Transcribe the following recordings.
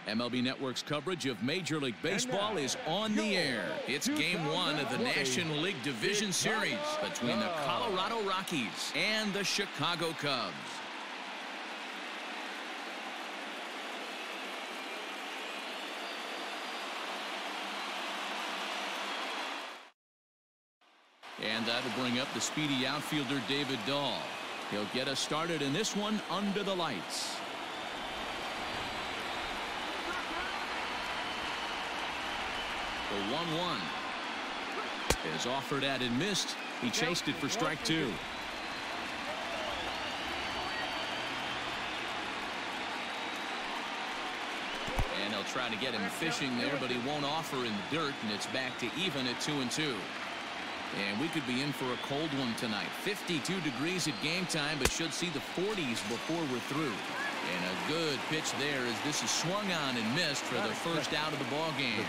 MLB Network's coverage of Major League Baseball is on the air. It's Game 1 of the National League Division Series between the Colorado Rockies and the Chicago Cubs. And that'll bring up the speedy outfielder David Dahl. He'll get us started in this one under the lights. The 1-1 is offered at and missed. He chased it for strike 2. And he'll try to get him fishing there, but he won't offer in the dirt, and it's back to even at 2-2. And we could be in for a cold one tonight. 52 degrees at game time, but should see the 40s before we're through. And a good pitch there as this is swung on and missed for the first out of the ball game.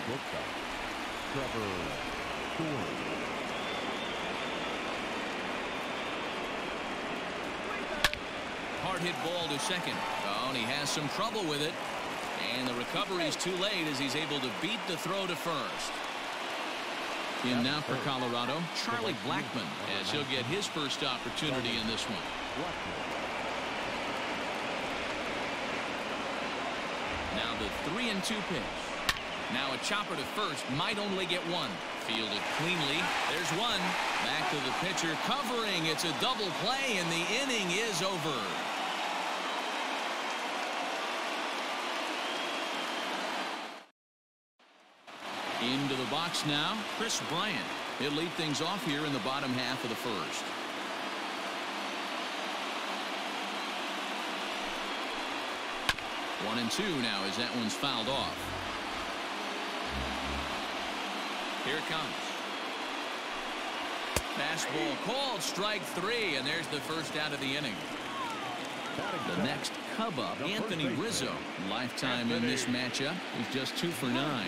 Hard hit ball to second. Oh, and he has some trouble with it. And the recovery is too late as he's able to beat the throw to first. In now for Colorado, Charlie Blackmon, as he'll get his first opportunity in this one. Now the 3-2 pitch. Now a chopper to first, might only get one. Fielded cleanly. There's one. Back to the pitcher, covering. It's a double play, and the inning is over. Into the box now, Chris Bryant. He'll lead things off here in the bottom half of the first. One and two now as that one's fouled off. Here it comes. Fastball called, strike 3, and there's the first out of the inning. The next Cub up, Anthony Rizzo. Lifetime in this matchup. He's just 2 for 9.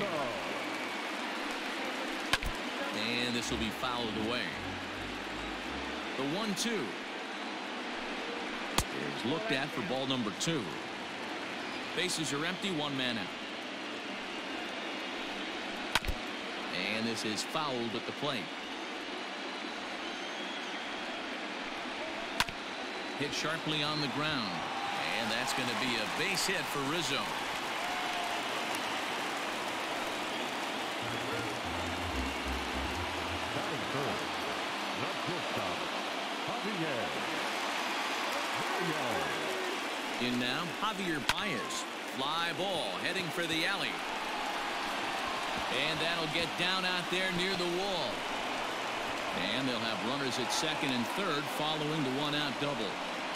And this will be fouled away. The 1-2 is looked at for ball number 2. Bases are empty, 1 man out. And this is fouled at the plate. Hit sharply on the ground. And that's going to be a base hit for Rizzo. In now, Javier Baez. Fly ball heading for the alley. And that'll get down out there near the wall. And they'll have runners at second and third following the 1-out double.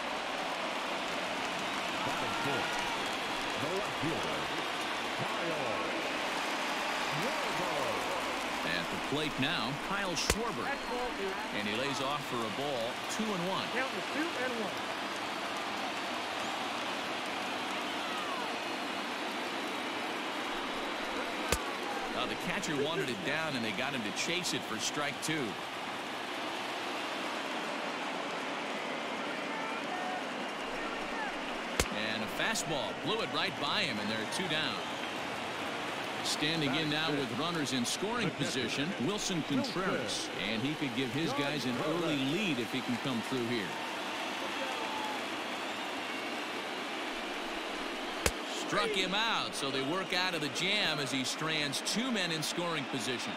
At the plate now, Kyle Schwarber. And he lays off for a ball, 2-1. Count is 2-1. The catcher wanted it down, and they got him to chase it for strike 2. And a fastball blew it right by him, and there are 2 down. Standing in now with runners in scoring position, Wilson Contreras, and he could give his guys an early lead if he can come through here. Struck him out, so they work out of the jam as he strands 2 men in scoring position.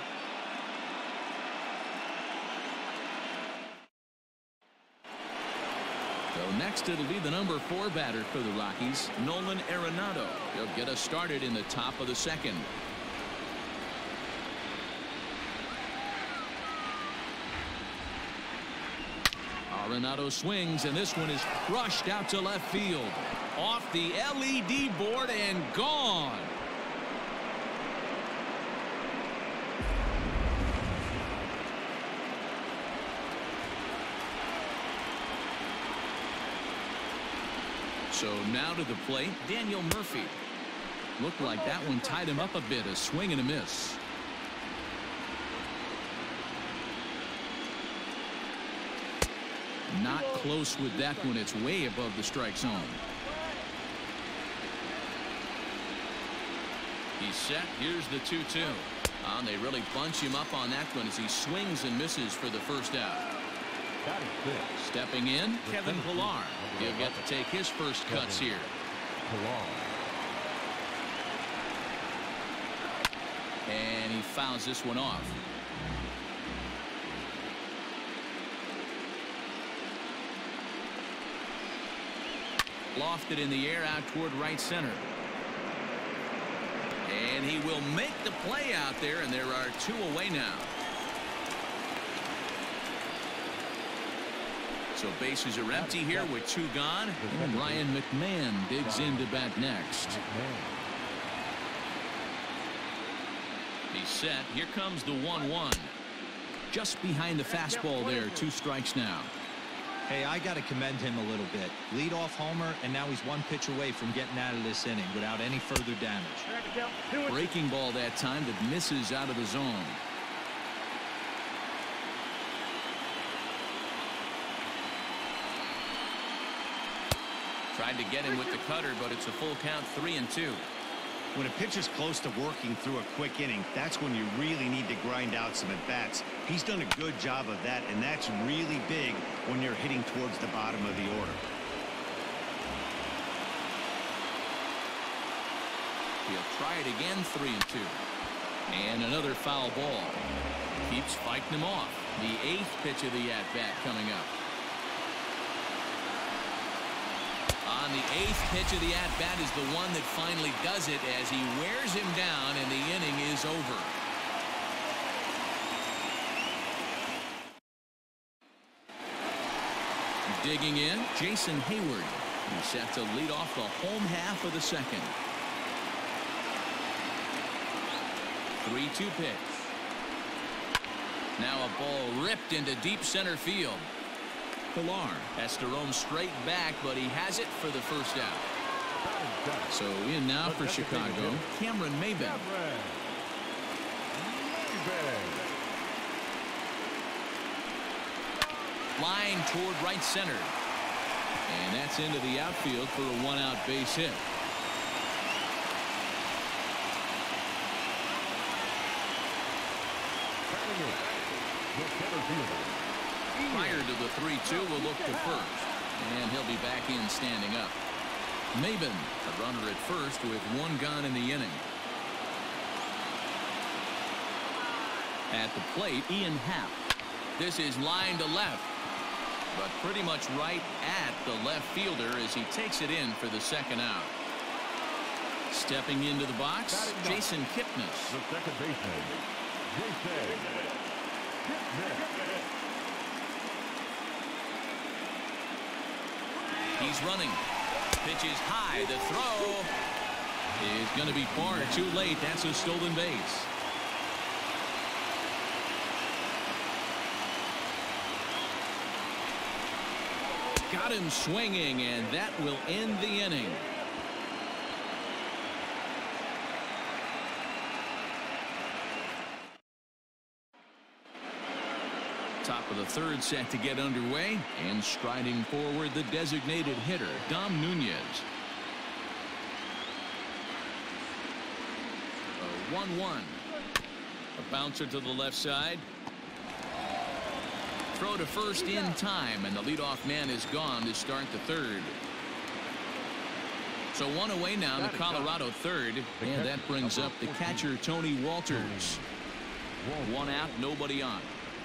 So next it'll be the number 4 batter for the Rockies, Nolan Arenado. He'll get us started in the top of the second. Arenado swings, and this one is crushed out to left field. Off the LED board and gone. So now to the plate, Daniel Murphy. Looked like that one tied him up a bit, a swing and a miss. Not close with that one. It's way above the strike zone. He's set. Here's the 2-2. And they really bunch him up on that one as he swings and misses for the first out. Stepping in, Kevin Pillar. He'll get to take his first cuts here. And he fouls this one off. Lofted in the air out toward right center. And he will make the play out there, and there are 2 away now. So bases are empty here with 2 gone. And Ryan McMahon digs in to bat next. He's set. Here comes the 1-1. Just behind the fastball there. 2 strikes now. Hey, I got to commend him a little bit. Leadoff homer, and now he's 1 pitch away from getting out of this inning without any further damage. Breaking ball that time that misses out of the zone. Tried to get him with the cutter, but it's a full count, 3-2. When a pitcher's close to working through a quick inning, that's when you really need to grind out some at-bats. He's done a good job of that, and that's really big when you're hitting towards the bottom of the order. He'll try it again, 3-2. And another foul ball. Keeps fighting him off. The 8th pitch of the at-bat coming up. On the 8th pitch of the at-bat is the one that finally does it as he wears him down and the inning is over. Digging in, Jason Hayward. He's set to lead off the home half of the second. 3-2 pitch. Now a ball ripped into deep center field. Pillar has to roam straight back, but he has it for the first out. So in now for Chicago, Cameron Maybin. Line toward right center. And that's into the outfield for a 1-out base hit. Prior to the 3-2, will look to first. And he'll be back in standing up. Maybin, a runner at first with 1 gone in the inning. At the plate, Ian Happ. This is line to left. But pretty much right at the left fielder as he takes it in for the second out. Stepping into the box, Jason Kipnis. The second baseman, Jason Kipnis. He's running. Pitch is high. The throw is going to be far too late. That's a stolen base. Got him swinging, and that will end the inning. Top of the third set to get underway, and striding forward the designated hitter, Dom Nunez. A 1-1. A bouncer to the left side. Throw to first in time, and the leadoff man is gone to start the third. So 1 away now, the Colorado third, and that brings up the catcher, Tony Walters. 1 out, nobody on.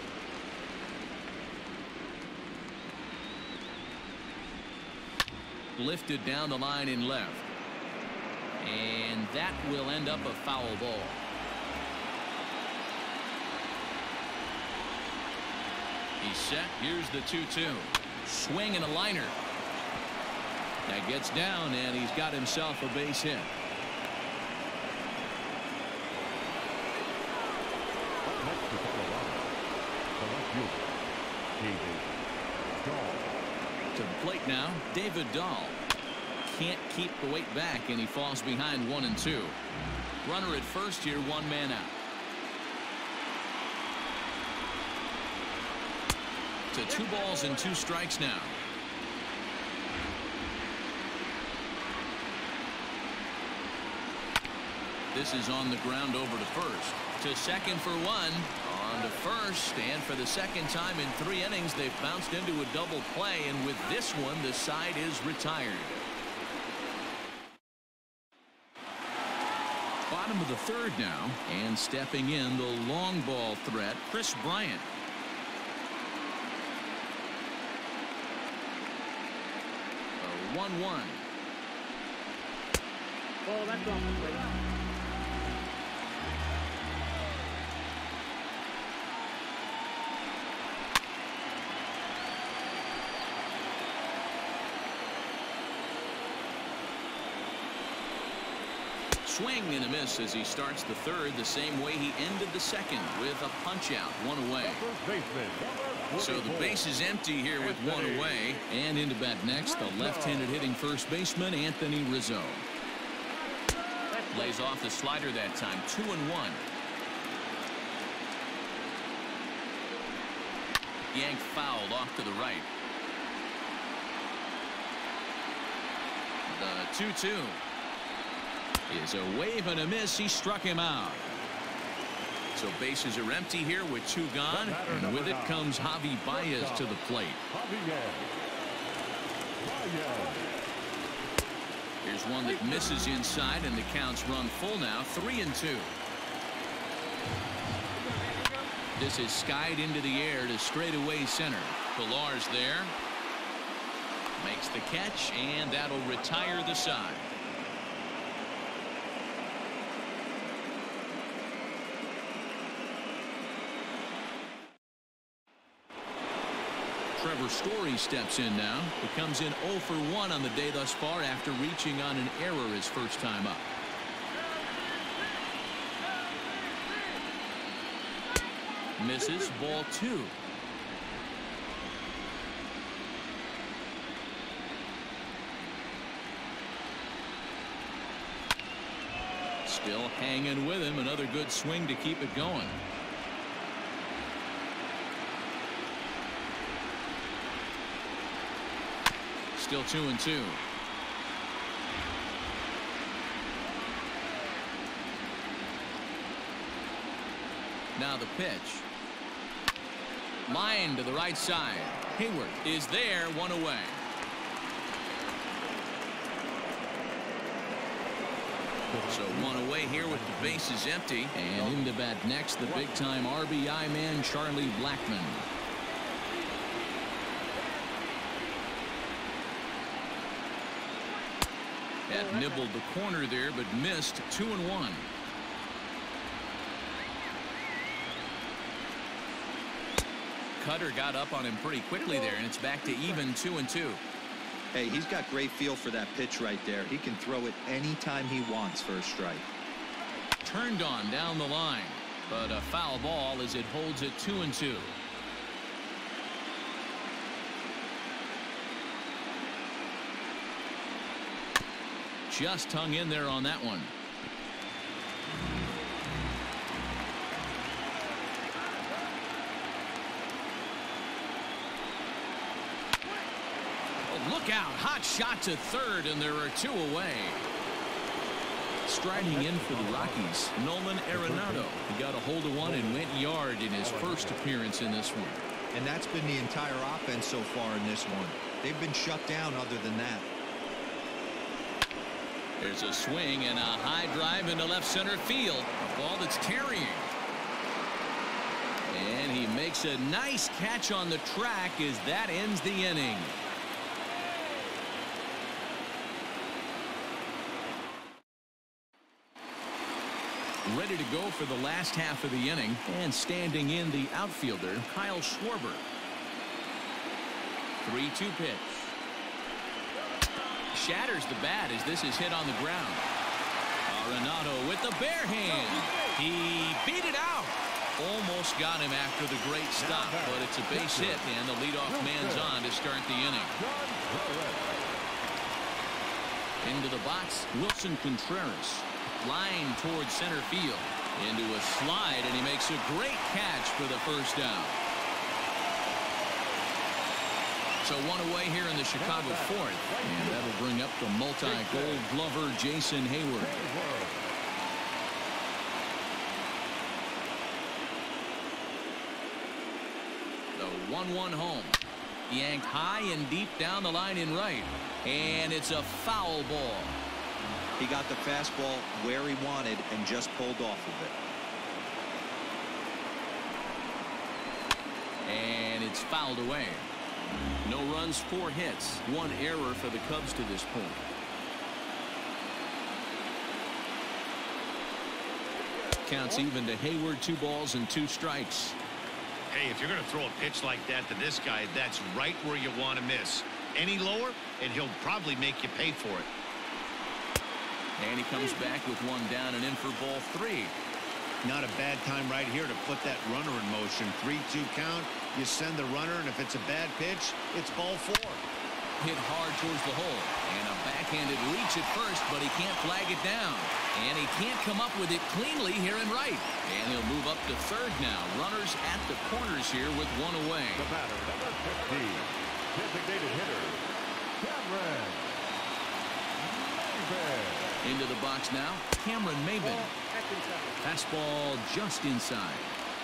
Lifted down the line in left. And that will end up a foul ball. He's set. Here's the 2-2. Swing and a liner. That gets down, and he's got himself a base hit. To the plate now, David Dahl. Can't keep the weight back, and he falls behind 1 and 2. Runner at first here, 1 man out. To 2 balls and 2 strikes now. This is on the ground over to first. To second for one. On to first. And for the second time in 3 innings, they've bounced into a double play. And with this one, the side is retired. Bottom of the 3rd now. And stepping in, the long ball threat, Chris Bryant. 1-1. Oh, that's off the plate. Swing and a miss as he starts the 3rd the same way he ended the 2nd with a punch out, 1 away. So the base is empty here with 1 away. And into bat next, the left-handed hitting first baseman, Anthony Rizzo. Lays off the slider that time, 2-1. Yanked fouled off to the right. The 2-2 is a wave and a miss. He struck him out. So bases are empty here with 2 gone, and with it comes Javi Baez to the plate. Here's one that misses inside, and the count's run full now, 3-2. This is skied into the air to straightaway center. Pilar's there. Makes the catch, and that'll retire the side. Trevor Story steps in now. He comes in 0 for 1 on the day thus far after reaching on an error his first time up. Misses, ball 2. Still hanging with him. Another good swing to keep it going. Still 2-2. Now the pitch. Line to the right side. Hayward is there, 1 away. So 1 away here with the bases empty. And into bat next, the big-time RBI man, Charlie Blackmon. Had nibbled the corner there, but missed. 2-1. Cutter got up on him pretty quickly there, and it's back to even 2-2. Hey, he's got great feel for that pitch right there. He can throw it anytime he wants for a strike. Turned on down the line, but a foul ball as it holds it 2-2. Just hung in there on that one. Oh, look out. Hot shot to third, and there are 2 away. Striding in for the Rockies, Nolan Arenado. He got a hold of one and went yard in his first appearance in this one. And that's been the entire offense so far in this one. They've been shut down other than that. There's a swing and a high drive into left center field. A ball that's carrying. And he makes a nice catch on the track as that ends the inning. Ready to go for the last half of the inning, and standing in the outfielder, Kyle Schwarber. 3-2 pitch. Shatters the bat as this is hit on the ground. Arenado with the bare hand. He beat it out. Almost got him after the great stop, but it's a base hit, and the leadoff man's on to start the inning. Into the box, Wilson Contreras. Line towards center field. Into a slide, and he makes a great catch for the first down. So 1 away here in the Chicago 4th, and that'll bring up the multi-gold glover Jason Hayward. The 1-1 home. Yanked high and deep down the line in right. And it's a foul ball. He got the fastball where he wanted and just pulled off of it. And it's fouled away. No runs, 4 hits, 1 error for the Cubs to this point. Counts even to Hayward, 2 balls and 2 strikes. Hey, if you're going to throw a pitch like that to this guy, that's right where you want to miss. Any lower, and he'll probably make you pay for it. And he comes back with 1 down and in for ball 3. Not a bad time right here to put that runner in motion. 3-2 count. You send the runner, and if it's a bad pitch, it's ball 4. Hit hard towards the hole. And a backhanded reach at first, but he can't flag it down. And he can't come up with it cleanly here in right. And he'll move up to third now. Runners at the corners here with 1 away. The batter, number 50, designated hitter, Cameron Maybin. Into the box now, Cameron Maybin. Fastball just inside.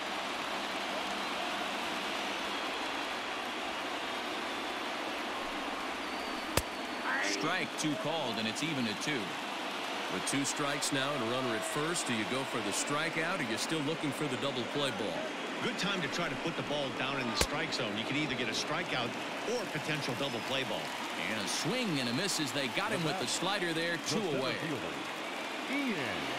Strike 2 called, and it's even at 2. With 2 strikes now and a runner at first, do you go for the strikeout, or you're still looking for the double play ball? Good time to try to put the ball down in the strike zone. You can either get a strikeout or potential double play ball. And a swing and a miss as they got him with the slider there, 2 away. Ian.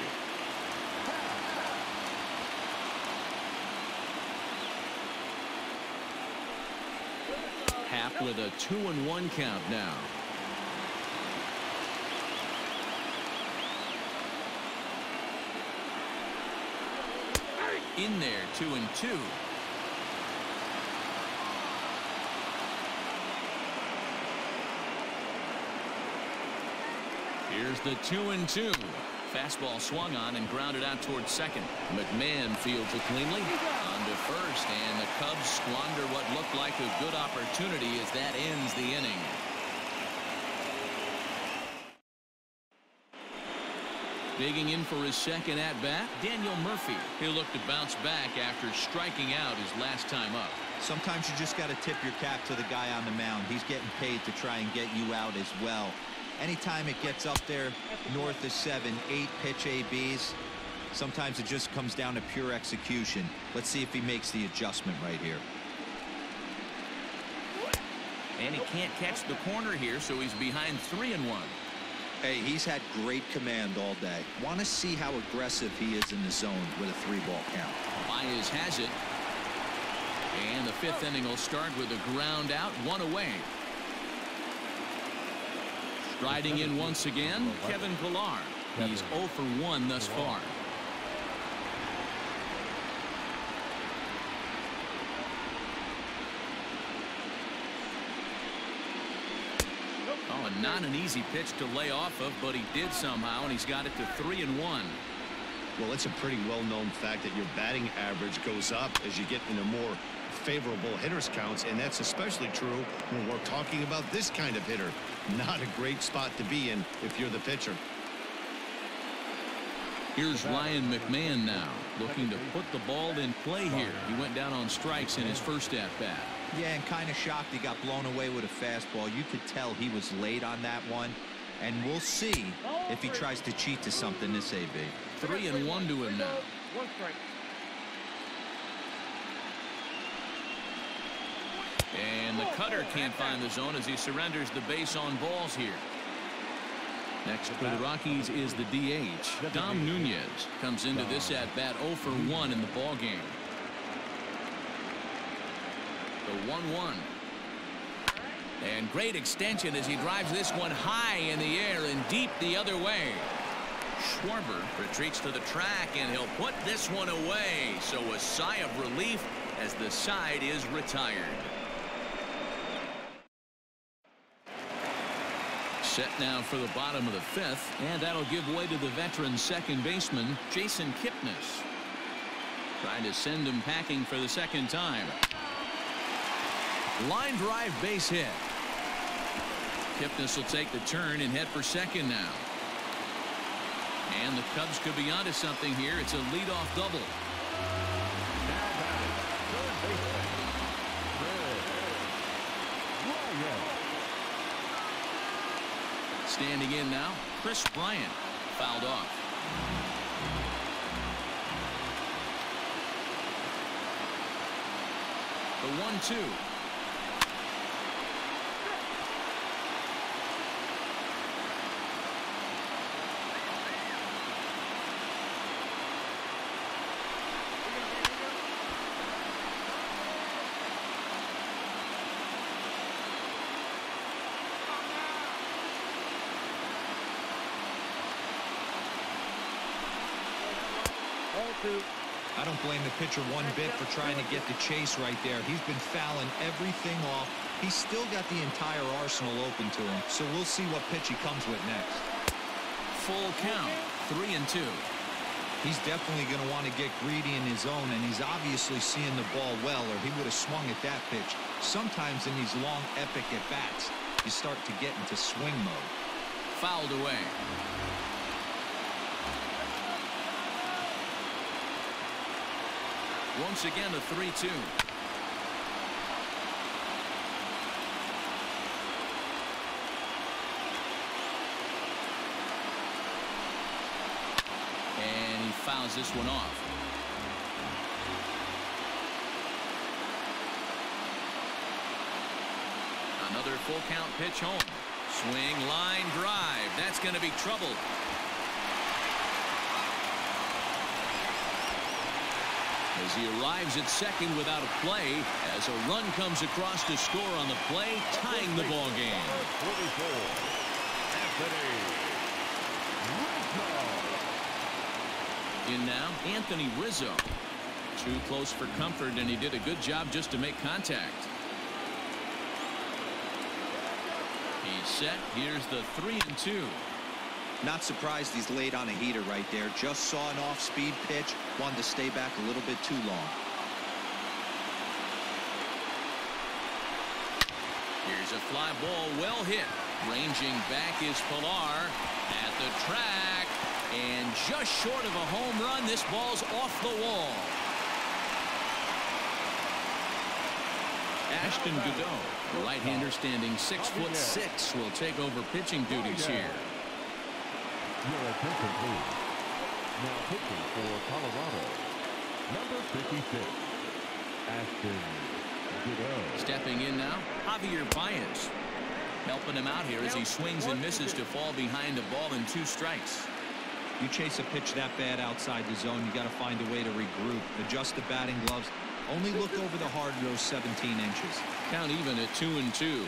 Happ with a 2-1 count now. In there, 2-2. Here's the 2-2. Fastball swung on and grounded out towards second. McMahon fields it cleanly on to first, and the Cubs squander what looked like a good opportunity as that ends the inning. Digging in for his second at-bat, Daniel Murphy. He'll look to bounce back after striking out his last time up. Sometimes you just got to tip your cap to the guy on the mound. He's getting paid to try and get you out as well. Anytime it gets up there north of 7, 8 pitch ABs, sometimes it just comes down to pure execution. Let's see if he makes the adjustment right here. And he can't catch the corner here, so he's behind 3-1. Hey, he's had great command all day. Want to see how aggressive he is in the zone with a 3-ball count. Baez has it. And the 5th inning will start with a ground out, 1 away. Striding in once again, Kevin Pillar. He's 0 for 1 thus far. Oh, and not an easy pitch to lay off of, but he did somehow, and he's got it to 3-1. Well, it's a pretty well-known fact that your batting average goes up as you get into more favorable hitters counts, and that's especially true when we're talking about this kind of hitter. Not a great spot to be in if you're the pitcher. Here's Ryan McMahon now, looking to put the ball in play here. He went down on strikes in his first at-bat. Yeah, and kind of shocked he got blown away with a fastball. You could tell he was late on that one, and we'll see if he tries to cheat to something this AB. 3-1 to him now. 1 strike. And the cutter can't find the zone as he surrenders the base on balls here. Next for the Rockies is the DH. Dom Nunez comes into this at bat 0 for 1 in the ball game. The 1-1. And great extension as he drives this one high in the air and deep the other way. Schwarber retreats to the track, and he'll put this one away. So a sigh of relief as the side is retired. Set now for the bottom of the 5th, and that'll give way to the veteran second baseman, Jason Kipnis. Trying to send him packing for the second time. Line drive base hit. Kipnis will take the turn and head for second now. And the Cubs could be onto something here. It's a leadoff double. Now batting, third baseman, Standing in now, Chris Bryant. Fouled off. The 1-2. I don't blame the pitcher one bit for trying to get the chase right there. He's been fouling everything off. He's still got the entire arsenal open to him, so we'll see what pitch he comes with next. Full count, 3-2. He's definitely going to want to get greedy in his zone, and he's obviously seeing the ball well, or he would have swung at that pitch. Sometimes in these long, epic at-bats, you start to get into swing mode. Fouled away. Once again, a 3-2. And he fouls this one off. Another full count pitch home. Swing, line, drive. That's going to be trouble. As he arrives at second without a play, as a run comes across to score on the play, tying the ball game. In now, Anthony Rizzo. Too close for comfort, and he did a good job just to make contact. He's set. Here's the 3-2. Not surprised he's laid on a heater right there. Just saw an off-speed pitch. Wanted to stay back a little bit too long. Here's a fly ball well hit. Ranging back is Pilar at the track. And just short of a home run, this ball's off the wall. Ashton Goudeau, the right-hander standing 6'6", will take over pitching duties here. Your attention, please. Now pitching for Colorado, number 56, Ashton Goudeau. Stepping in now, Javier Baez. Helping him out here as he swings and misses to fall behind a ball and 2 strikes. You chase a pitch that bad outside the zone, you got to find a way to regroup, adjust the batting gloves. Only look over the heart of those 17 inches. Count even at 2-2.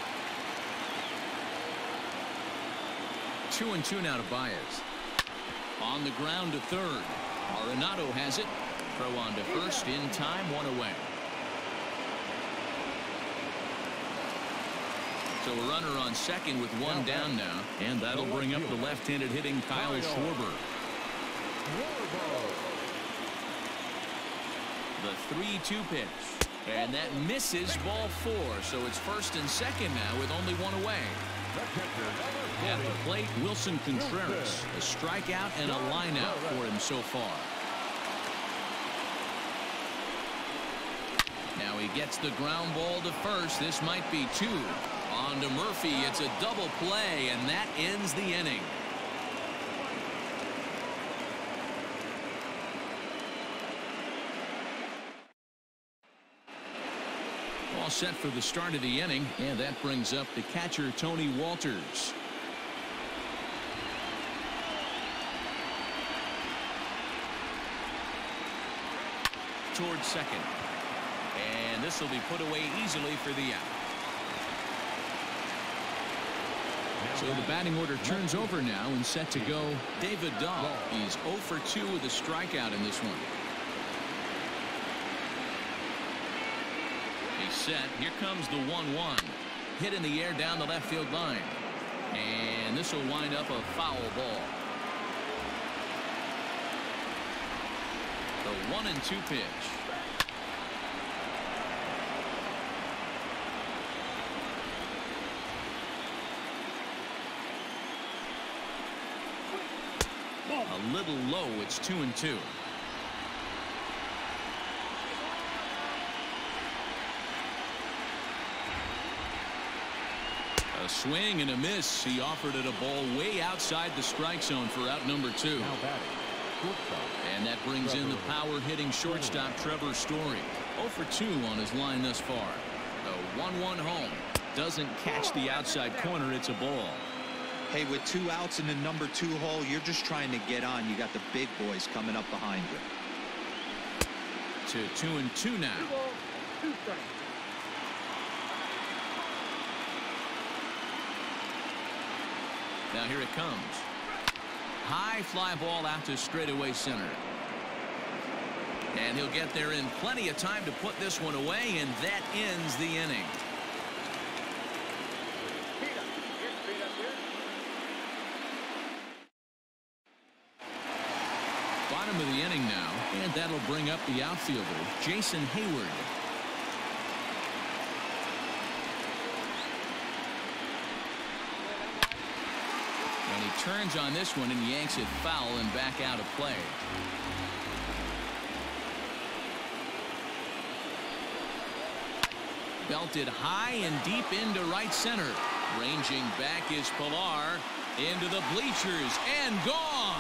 2-2 now to Baez. On the ground to third. Arenado has it. Throw on to first in time, 1 away. So a runner on second with 1 down now, and that'll bring up the left-handed hitting Kyle Schwarber. The 3-2 pitch, and that misses ball 4, so it's first and second now with only 1 away. At the plate, Wilson Contreras, a strikeout and a lineout for him so far. Now he gets the ground ball to first. This might be 2. On to Murphy. It's a double play, and that ends the inning. All set for the start of the inning, and that brings up the catcher, Tony Walters. Towards second. And this will be put away easily for the out. So the batting order turns over now and set to go David Dahl. He's 0 for 2 with a strikeout in this one. He's set. Here comes the 1-1. Hit in the air down the left field line. And this will wind up a foul ball. The 1-2 pitch. A little low. It's 2-2. A swing and a miss. He offered it a ball way outside the strike zone for out number 2. Now batting, shortstop. And that brings in the power-hitting shortstop Trevor Story. 0 for 2 on his line thus far. A 1-1 home. Doesn't catch the outside corner. It's a ball. Hey, with 2 outs in the number 2 hole, you're just trying to get on. You got the big boys coming up behind you. To 2-2 now. 2 balls, 2 strikes. Now here it comes. High fly ball out to straightaway center. And he'll get there in plenty of time to put this one away, and that ends the inning. Bottom of the inning now, and that'll bring up the outfielder, Jason Hayward. And he turns on this one and yanks it foul and back out of play. Belted high and deep into right center. Ranging back is Pilar into the bleachers and gone.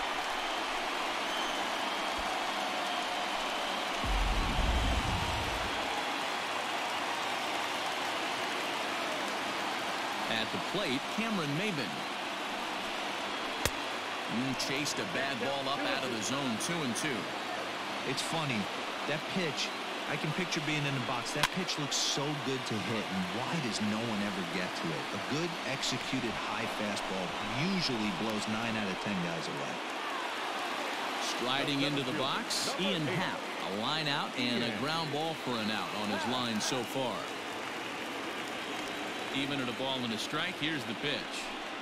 At the plate, Cameron Maybin. Chased a bad ball up out of the zone. 2-2. It's funny. That pitch, I can picture being in the box. That pitch looks so good to hit, and why does no one ever get to it? A good executed high fastball usually blows 9 out of 10 guys away. Striding into the box, Ian Happ. A line out and a ground ball for an out on his line so far. Even at a ball and a strike, here's the pitch.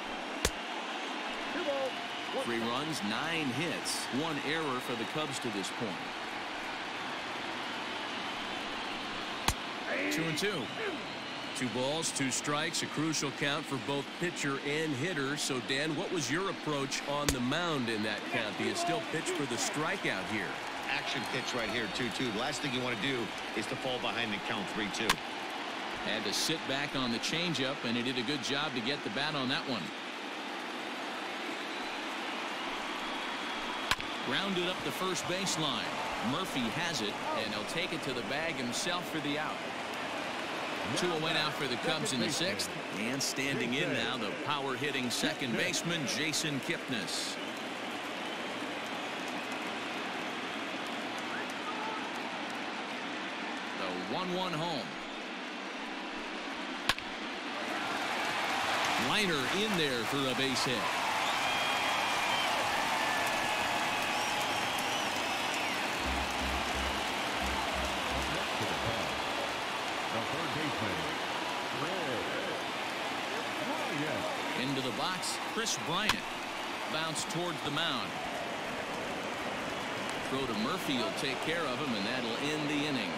2 balls. 3 runs, 9 hits, 1 error for the Cubs to this point. 2-2. 2 balls, 2 strikes, a crucial count for both pitcher and hitter. So, Dan, what was your approach on the mound in that count? Do you still pitch for the strikeout here? Action pitch right here, 2-2. The last thing you want to do is to fall behind the count 3-2. Had to sit back on the changeup, and he did a good job to get the bat on that one. Grounded up the first baseline. Murphy has it, and he'll take it to the bag himself for the out. 2 away now for the Cubs in the 6th. And standing in now, the power-hitting second baseman, Jason Kipnis. The 1-1 home. Liner in there for a base hit. Into the box, Chris Bryant. Bounce towards the mound. Throw to Murphy will take care of him, and that'll end the inning.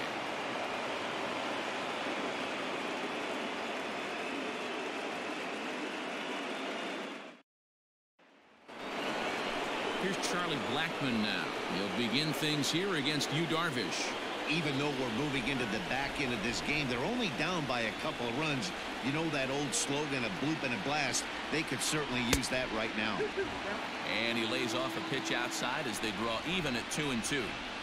Here's Charlie Blackmon now. He'll begin things here against Yu Darvish. Even though we're moving into the back end of this game, they're only down by a couple of runs. You know that old slogan, a bloop and a blast? They could certainly use that right now. And he lays off a pitch outside as they draw even at 2-2.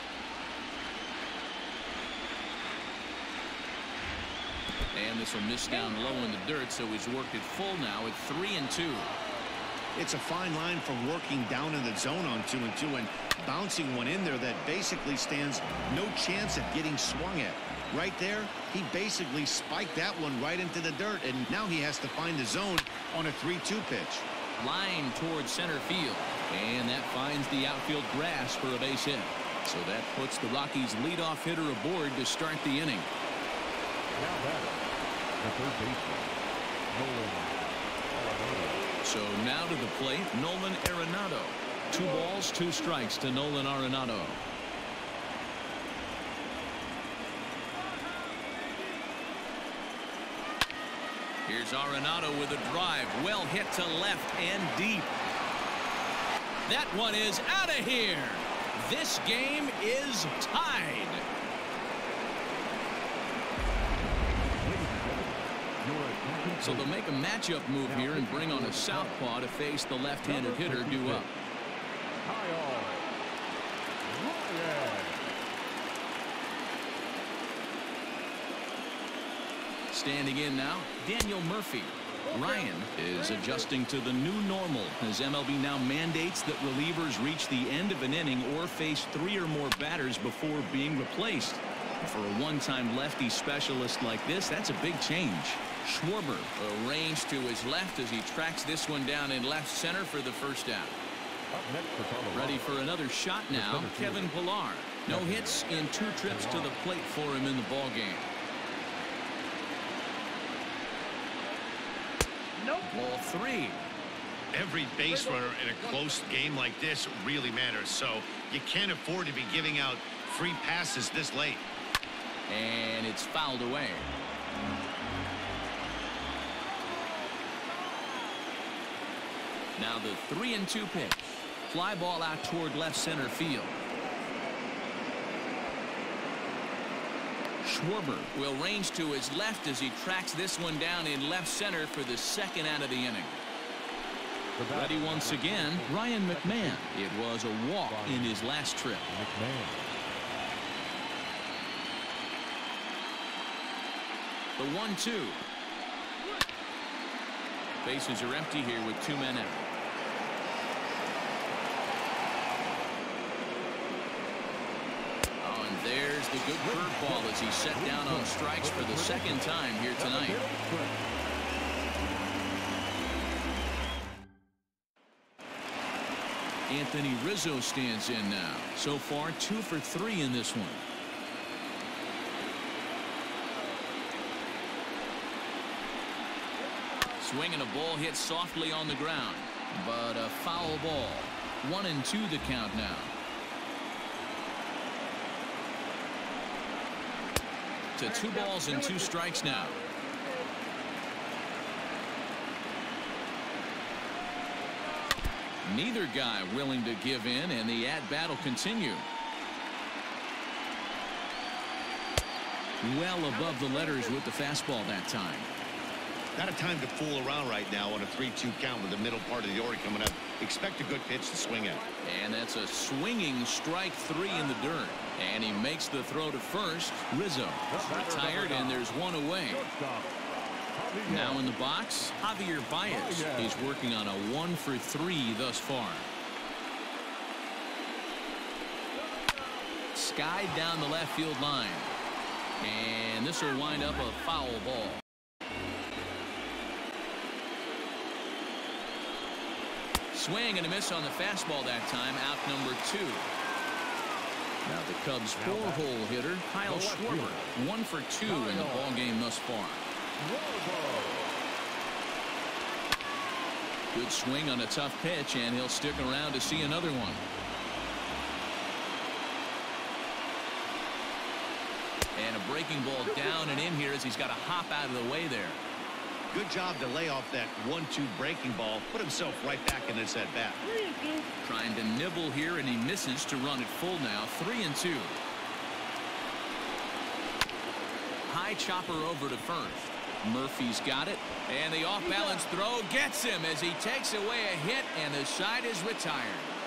And this will miss down low in the dirt, so he's worked it full now at 3-2. It's a fine line from working down in the zone on 2-2 and bouncing one in there that basically stands no chance of getting swung at. Right there, he basically spiked that one right into the dirt, and now he has to find the zone on a 3-2 pitch. Line towards center field, and that finds the outfield grass for a base hit. So that puts the Rockies' leadoff hitter aboard to start the inning. Now batting, the third baseman, Nolan Arenado. So now to the plate, Nolan Arenado. 2 balls, 2 strikes to Nolan Arenado. Here's Arenado with a drive. Well hit to left and deep. That one is out of here. This game is tied. Ladies and gentlemen, your attention So they'll make a matchup move here and bring on a southpaw to face the left-handed hitter due up. Standing in now, Daniel Murphy. Ryan is adjusting to the new normal as MLB now mandates that relievers reach the end of an inning or face 3 or more batters before being replaced. For a one-time lefty specialist like this, that's a big change. Schwarber arranged to his left as he tracks this one down in left center for the first out. Ready for another shot now, Kevin Pillar. No hits in 2 trips to the plate for him in the ballgame. Ball 3. Every base runner in a close game like this really matters, so you can't afford to be giving out free passes this late. And it's fouled away. Now the 3-2 pitch. Fly ball out toward left center field. Schwarber will range to his left as he tracks this one down in left center for the second out of the inning. Ready once again, Ryan McMahon. It was a walk in his last trip. The 1-2. Bases are empty here with 2 men out. There's the good curveball as he's set down on strikes for the second time here tonight. Anthony Rizzo stands in now. So far 2 for 3 in this one. Swinging a ball hit softly on the ground, but a foul ball. 1-2 the count now. To 2 balls and 2 strikes now. Neither guy willing to give in, and the at-bat will continue. Well above the letters with the fastball that time. Not a time to fool around right now on a 3-2 count with the middle part of the order coming up. Expect a good pitch to swing at. And that's a swinging strike 3 in the dirt. And he makes the throw to first. Rizzo retired, and there's 1 away. Now in the box, Javier Baez. He's working on a 1 for 3 thus far. Skied down the left field line. And this will wind up a foul ball. Swing and a miss on the fastball that time. Out number 2. Now the Cubs' 4-hole hitter, Kyle Schwarber. 1 for 2 in the ball game thus far. Good swing on a tough pitch, and he'll stick around to see another one. And a breaking ball down and in here as he's got to hop out of the way there. Good job to lay off that 1-2 breaking ball. Put himself right back in this at bat. Trying to nibble here, and he misses to run it full now. 3-2. High chopper over to first. Murphy's got it, and the off-balance throw gets him as he takes away a hit, and the side is retired.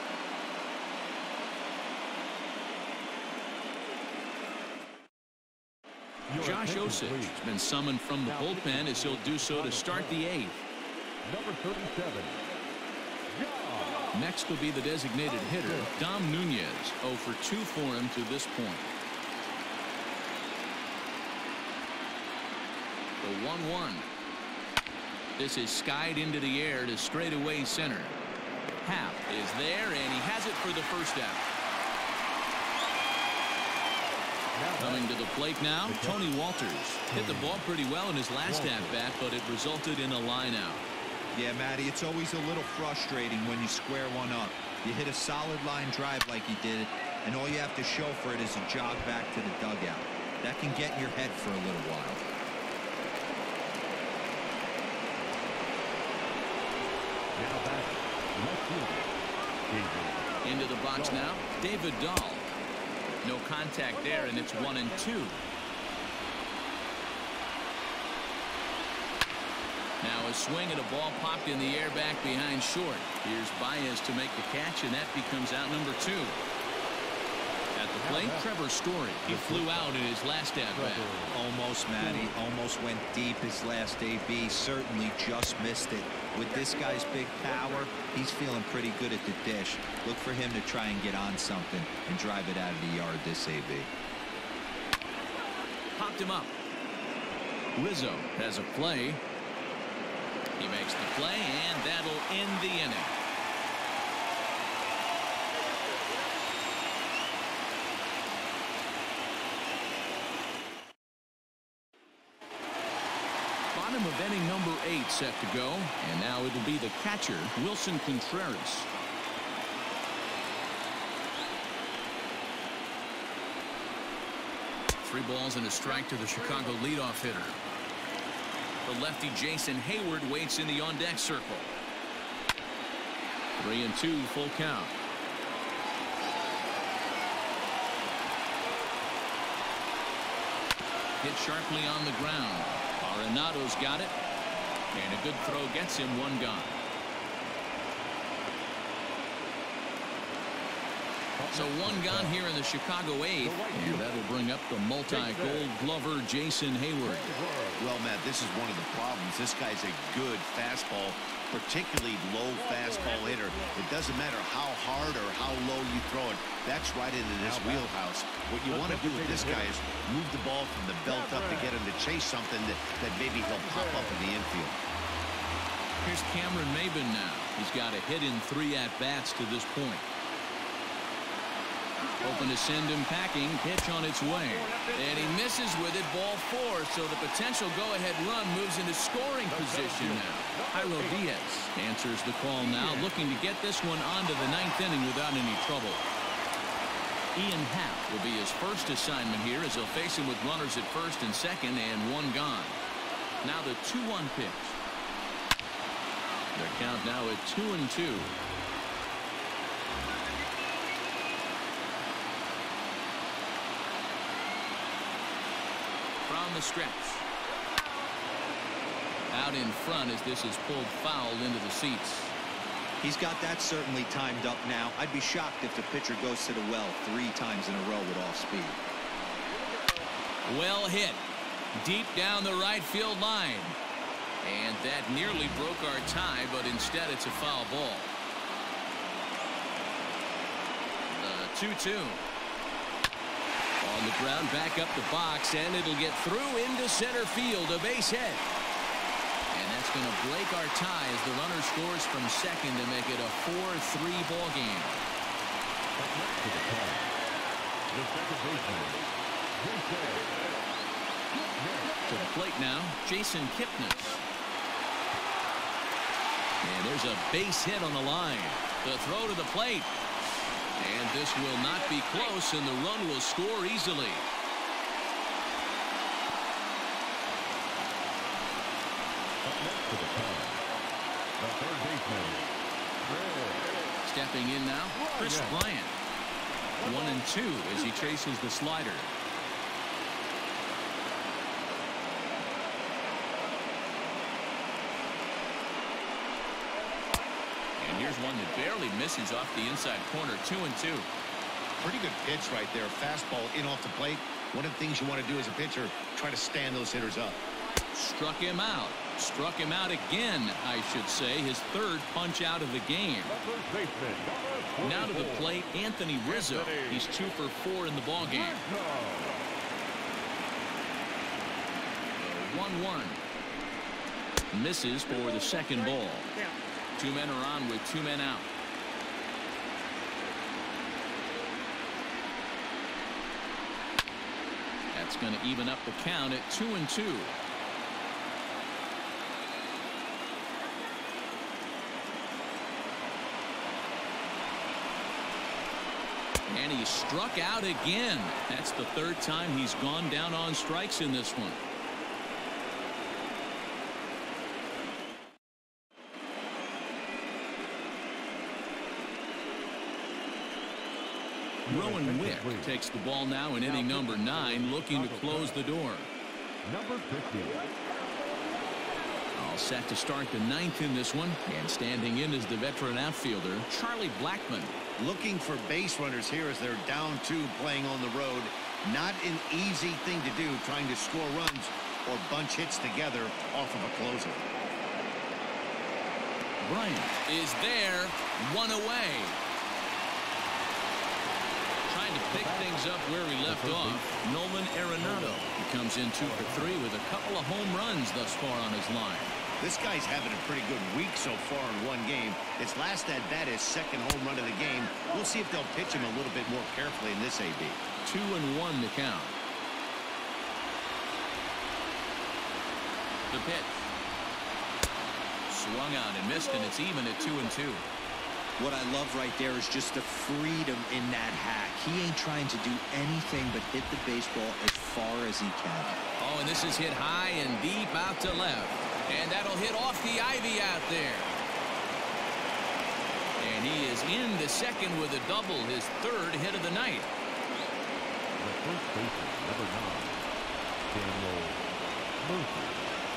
Josh Osich has been summoned from the bullpen as he'll do so to start the 8th. Number 37. Next will be the designated hitter, Dom Nunez. 0 for 2 for him to this point. The 1-1. This is skied into the air to straightaway center. Happ is there, and he has it for the first out. Coming to the plate now, Tony Walters. Hit the ball pretty well in his last at-bat, but it resulted in a line-out. Yeah, Matty, it's always a little frustrating when you square one up. You hit a solid line drive like he did, and all you have to show for it is a jog back to the dugout. That can get in your head for a little while. Into the box now, David Dahl. No contact there, and it's 1-2. Now a swing at a ball popped in the air back behind short. Here's Baez to make the catch, and that becomes out number 2. At the plate, Trevor Story. He flew out in his last at-bat. Almost, Matty. Almost went deep his last AB. Certainly just missed it. With this guy's big power, he's feeling pretty good at the dish. Look for him to try and get on something and drive it out of the yard this AB. Popped him up. Rizzo has a play. He makes the play, and that'll end the inning. Bottom of inning number 8 set to go, and now it'll be the catcher, Wilson Contreras. Three balls and a strike to the Chicago leadoff hitter. The lefty Jason Hayward waits in the on-deck circle. 3-2 full count. Hit sharply on the ground. Arenado's got it, and a good throw gets him one gone. So one gone here in the Chicago 8th, and that'll bring up the multi-gold glover Jason Hayward. Well, Matt, this is one of the problems. This guy's a good fastball, particularly low fastball hitter. It doesn't matter how hard or how low you throw it. That's right into his wheelhouse. What you want to do with this guy is move the ball from the belt up to get him to chase something that maybe he'll pop up in the infield. Here's Cameron Maybin now. He's got a hit in 3 at-bats to this point. Open to send him packing. Pitch on its way. And he misses with it. Ball 4. So the potential go-ahead run moves into scoring position now. Jairo Diaz answers the call now, looking to get this one onto the 9th inning without any trouble. Ian Happ will be his first assignment here as he'll face him with runners at first and second and one gone. Now the 2-1 pitch. Their count now at 2-2. From the stretch. Out in front as this is pulled foul into the seats. He's got that certainly timed up now. I'd be shocked if the pitcher goes to the well 3 times in a row with off speed. Well hit. Deep down the right field line. And that nearly broke our tie, but instead it's a foul ball. The 2-2. On the ground, back up the box, and it'll get through into center field, a base hit. And that's going to break our tie as the runner scores from second to make it a 4-3 ball game. To the plate now, Jason Kipnis. And there's a base hit on the line. The throw to the plate. And this will not be close, and the run will score easily. Stepping in now, Chris Bryant. 1-2 as he traces the slider. And here's one that barely misses off the inside corner. 2-2. Pretty good pitch right there. Fastball in off the plate. One of the things you want to do as a pitcher, try to stand those hitters up. Struck him out. Struck him out again, I should say. His 3rd punch out of the game. Now to the plate, Anthony Rizzo. He's 2 for 4 in the ball game. 1-1. Misses for the second ball. 2 men are on with 2 men out. That's going to even up the count at 2-2. And he struck out again. That's the 3rd time he's gone down on strikes in this one. Rowan Wick takes the ball now in inning number 9, looking to close the door. Number 50. All set to start the ninth in this one. And standing in is the veteran outfielder, Charlie Blackmon. Looking for base runners here as they're down 2 playing on the road. Not an easy thing to do, trying to score runs or bunch hits together off of a closer. Bryant is there, 1 away. Trying to pick things up where he left off, Nolan Arenado. He comes in 2 for 3 with a couple of home runs thus far on his line. This guy's having a pretty good week so far in one game. His last at bat is second home run of the game. We'll see if they'll pitch him a little bit more carefully in this AB. 2-1 the count. The pitch. Swung out and missed, and it's even at 2-2. What I love right there is just the freedom in that hack. He ain't trying to do anything but hit the baseball as far as he can. Oh, and this is hit high and deep out to left. And that'll hit off the ivy out there. And he is in the second with a double, his 3rd hit of the night. The first baseman, number 9, Daniel Murphy.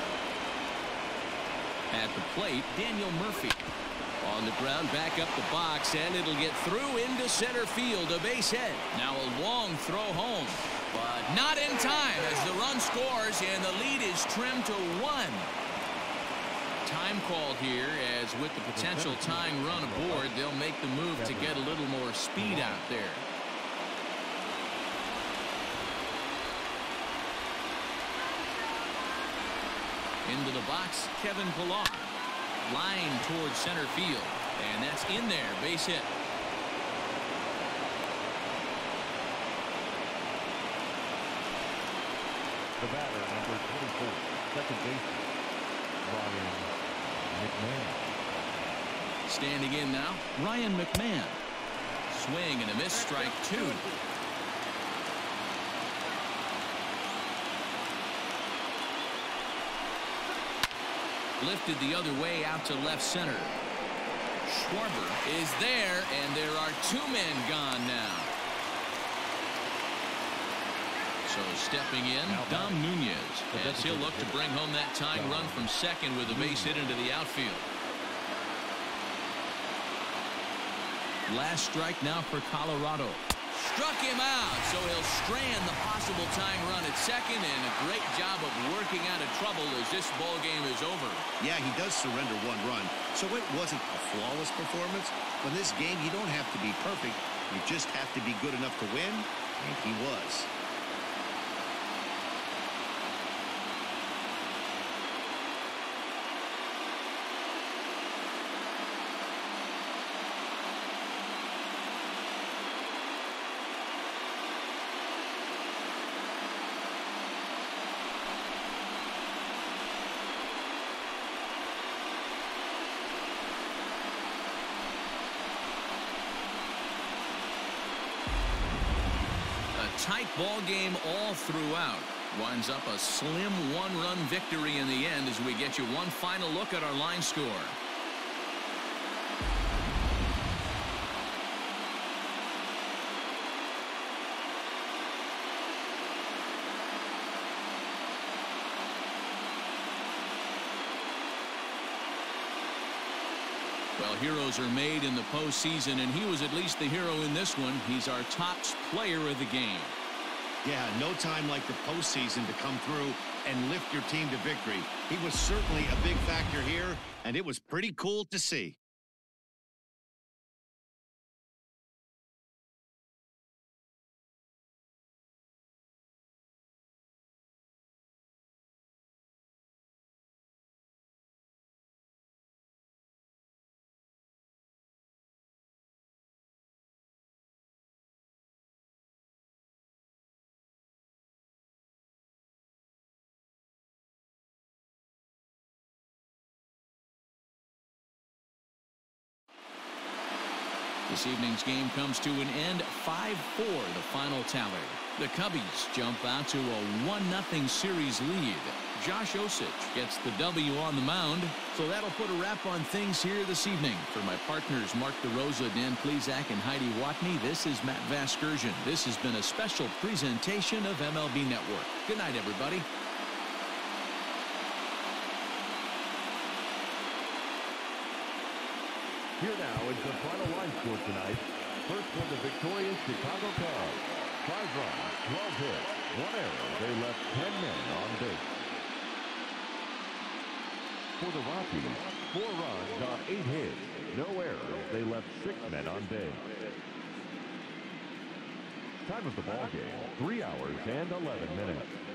At the plate, Daniel Murphy. On the ground, back up the box, and it'll get through into center field, a base hit. Now a long throw home, but not in time as the run scores, and the lead is trimmed to 1. Time called here, as with the potential tying run aboard, they'll make the move to get a little more speed out there. Into the box, Kevin Pillar. Line towards center field, and that's in there, base hit. The batter, number 24, second baseman, Ryan McMahon. Standing in now, Ryan McMahon. Swing and a miss, strike 2. Lifted the other way out to left center. Schwarber is there, and there are 2 men gone now. So stepping in, Dom Nunez, as he'll look to bring home that tying run from second with a base hit into the outfield. Last strike now for Colorado. Struck him out, so he'll strand the possible tying run at second, and a great job of working out of trouble as this ball game is over. Yeah, he does surrender 1 run, so it wasn't a flawless performance. But in this game, you don't have to be perfect. You just have to be good enough to win, and he was. Tight ball game all throughout. Winds up a slim 1-run victory in the end as we get you one final look at our line score. Well, heroes are made in the postseason, and he was at least the hero in this one. He's our top player of the game. Yeah, no time like the postseason to come through and lift your team to victory. He was certainly a big factor here, and it was pretty cool to see. This evening's game comes to an end, 5-4, the final tally. The Cubbies jump out to a 1-0 series lead. Josh Osich gets the W on the mound. So that'll put a wrap on things here this evening. For my partners, Mark DeRosa, Dan Plesac, and Heidi Watney, this is Matt Vasgersian. This has been a special presentation of MLB Network. Good night, everybody. Here now is the final line score tonight. First for the victorious Chicago Cubs. 5 runs, 12 hits, 1 error. They left 10 men on base. For the Rockies, 4 runs on 8 hits, no errors. They left 6 men on base. Time of the ball game, 3 hours and 11 minutes.